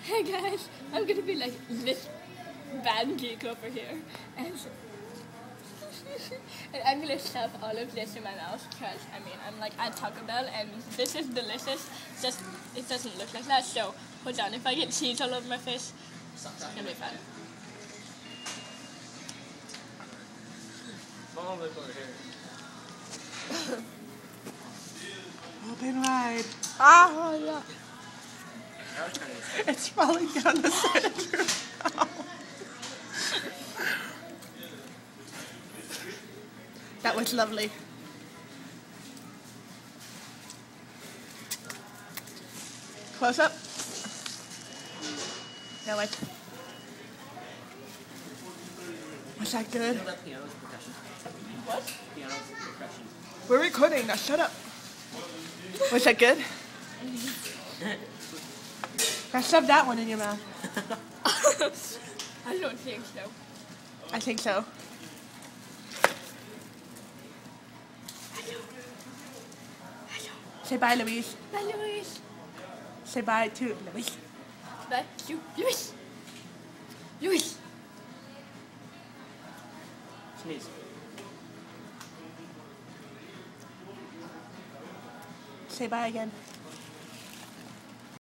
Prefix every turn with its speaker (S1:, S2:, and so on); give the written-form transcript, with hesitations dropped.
S1: Hey guys, I'm gonna be like this bad geek over here, and, and I'm gonna stuff all of this in my mouth because I mean I'm like at Taco Bell and this is delicious. Just it doesn't look like that. So hold on, if I get cheese all over my face, it's gonna be fun.
S2: Mom, look over here.
S3: Open wide.
S1: Oh yeah.
S3: It's falling down the center. That was lovely. Close up. Yeah, like. Was that good?
S1: What?
S3: We're recording now. Shut up. Was that good? Now shove that one in your mouth.
S1: I don't think so.
S3: I think so. Say bye, Louise.
S1: Bye, Louise.
S3: Say bye to Louise.
S1: Bye, Louise. Louise.
S2: Sneeze.
S3: Say bye again.